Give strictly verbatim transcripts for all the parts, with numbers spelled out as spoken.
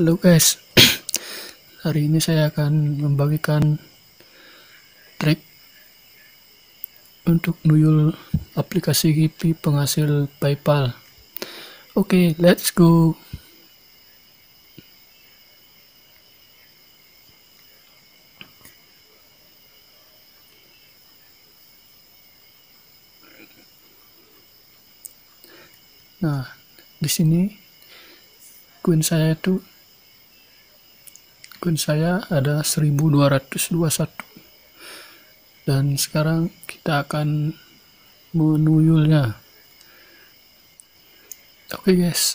Halo guys, hari ini saya akan membagikan trik untuk nuyul aplikasi Giphy penghasil PayPal. Oke, okay, let's go. Nah, di sini koin saya itu koin saya ada seribu dua ratus dua puluh satu. Dan sekarang kita akan menuyulnya. Oke okay guys,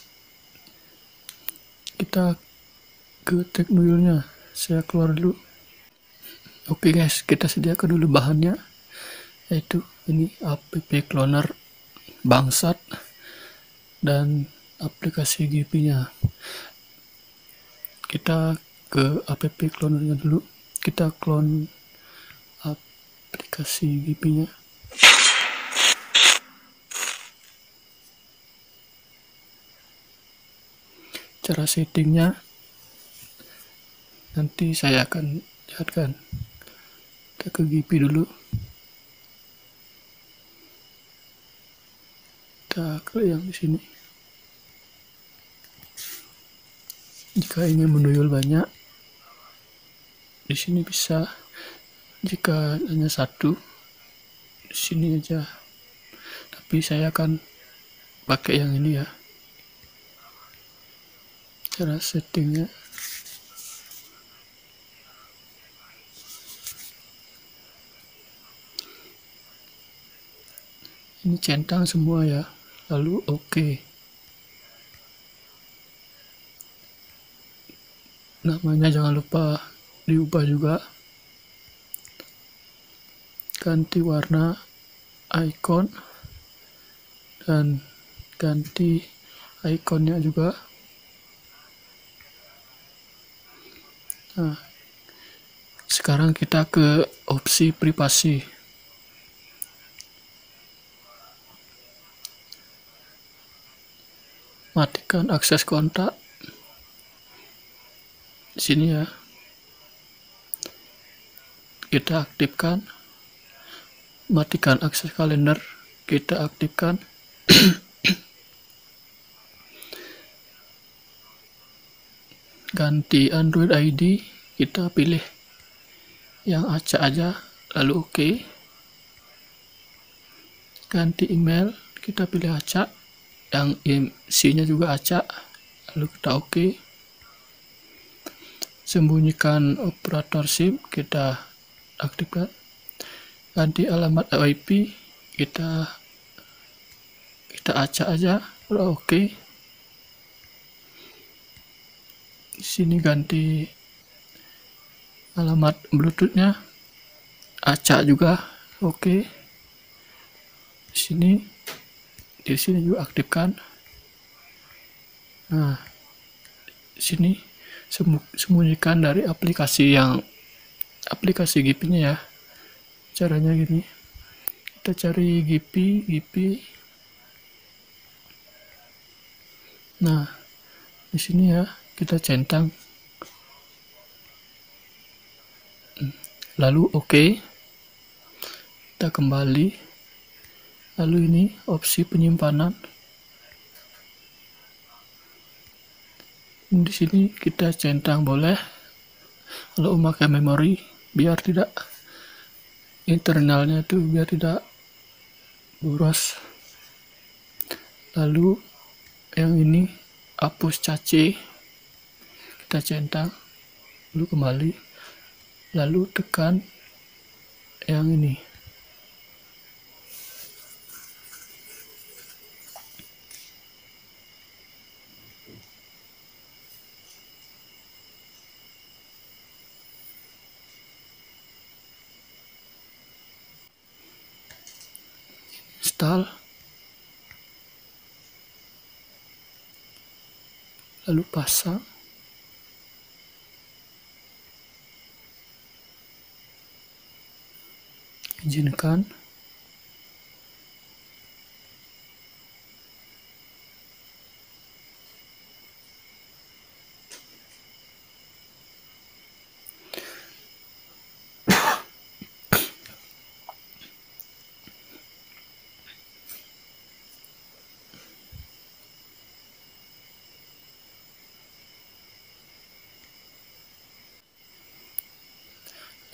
kita ke trik nuyulnya. Saya keluar dulu. Oke okay guys, kita sediakan dulu bahannya, yaitu ini app cloner bangsat dan aplikasi Giphy-nya. Kita ke app clonernya dulu, kita clone aplikasi Giphy-nya. Cara settingnya nanti saya akan lihatkan. Kita ke Giphy dulu, kita klik yang di sini. Jika ingin menuyul banyak, di sini bisa. Jika hanya satu, di sini aja. Tapi saya akan pakai yang ini ya. Cara settingnya. Ini centang semua ya. Lalu oke. Okay. Namanya jangan lupa diubah juga. Ganti warna icon dan ganti ikonnya juga. Nah, sekarang kita ke opsi privasi. Matikan akses kontak. Di sini ya. Kita aktifkan. Matikan akses kalender. Kita aktifkan. Ganti Android I D, kita pilih yang acak aja, lalu oke. Okay. Ganti email, kita pilih acak, yang isinya juga acak, lalu kita oke. Okay. Sembunyikan operator SIM, kita aktifkan. Ganti alamat I P, kita kita acak aja, lalu oke. Okay. Di sini ganti alamat Bluetooth-nya, acak juga, oke. Okay. Di sini, di sini juga aktifkan. Nah, di sini sembunyikan dari aplikasi yang aplikasi Giphy-nya ya. Caranya gini, kita cari Giphy, Giphy. Nah, di sini ya. Kita centang, lalu oke. Okay. Kita kembali, lalu ini opsi penyimpanan. Di sini kita centang boleh, kalau memakai memori biar tidak internalnya itu biar tidak boros. Lalu yang ini hapus cache. Kita centang, lalu kembali, lalu tekan yang ini. Install, lalu pasang. Izinkan.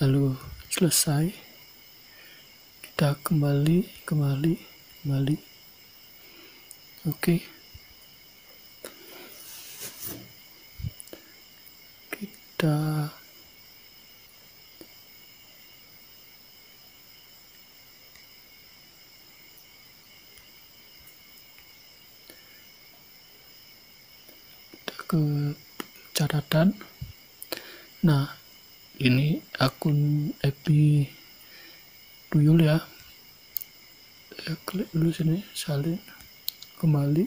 lalu selesai, kita kembali kembali kembali. Oke, kita ke catatan. Nah, ini akun Epi Tuyul ya. Saya klik dulu sini, salin, kembali,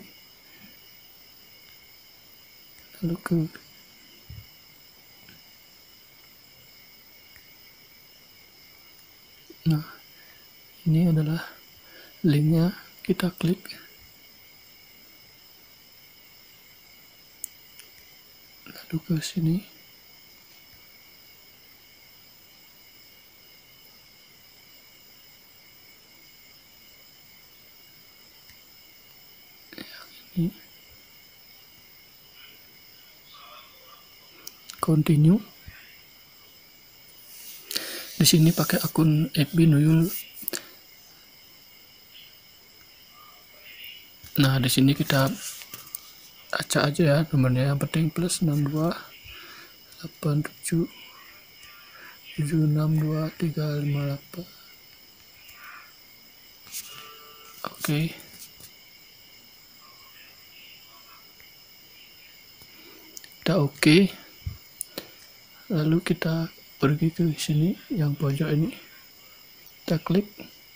lalu ke nah ini adalah linknya, kita klik. Lalu ke sini, ini continue. Di sini pakai akun F B Nuyul. Nah, di sini kita acak aja ya nomornya, yang penting plus enam dua delapan tujuh tujuh enam dua tiga lima delapan. Oke. Kita oke. Lalu kita pergi ke sini yang pojok ini. Kita klik.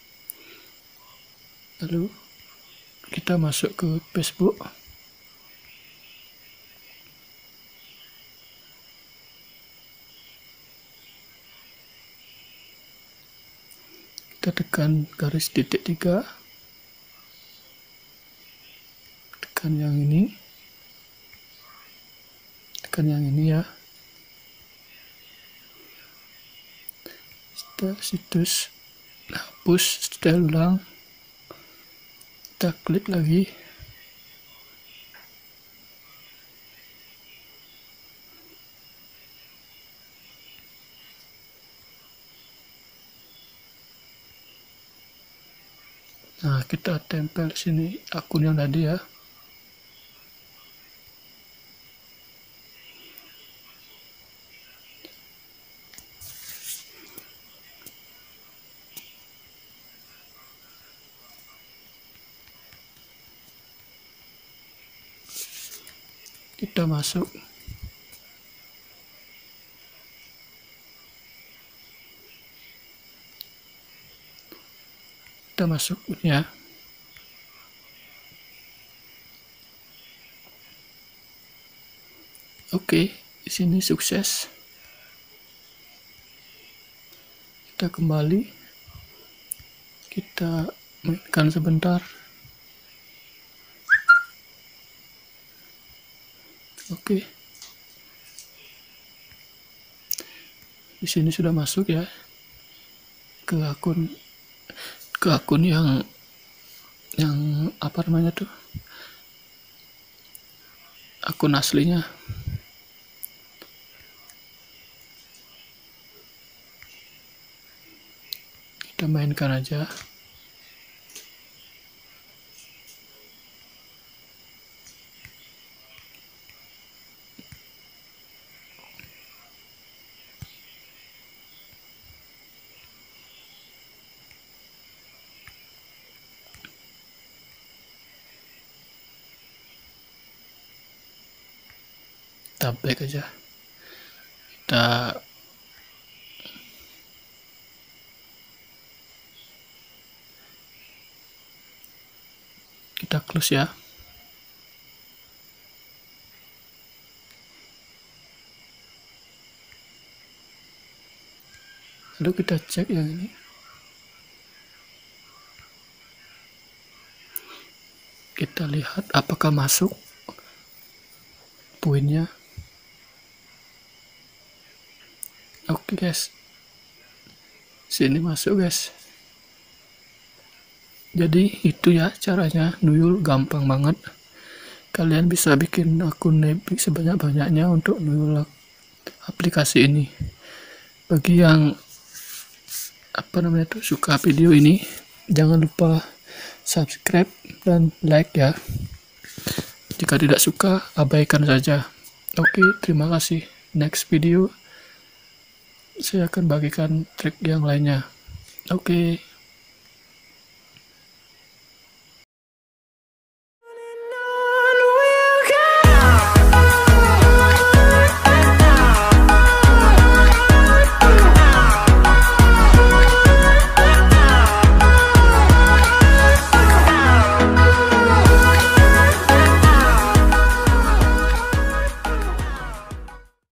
Lalu kita masuk ke Facebook. Kita tekan garis titik tiga, tekan yang ini, tekan yang ini ya. Setelah situs, hapus, setel ulang, kita klik lagi. Nah, kita tempel sini akun yang tadi ya. Kita masuk. Kita masuk ya. Oke, di sini sukses. Kita kembali. Kita mainkan sebentar. Oke. Di sini sudah masuk ya ke akun ke akun yang yang apa namanya tuh, akun aslinya. Kita mainkan aja. Kita back aja. Kita kita close ya. Lalu kita cek yang ini. Kita lihat apakah masuk poinnya. Oke guys, sini masuk guys. Jadi itu ya caranya Nuyul, gampang banget. Kalian bisa bikin akun Nebi sebanyak-banyaknya untuk Nuyul aplikasi ini. Bagi yang apa namanya tuh suka video ini, jangan lupa subscribe dan like ya. Jika tidak suka, abaikan saja. Oke, terima kasih. Next video saya akan bagikan trik yang lainnya. Oke.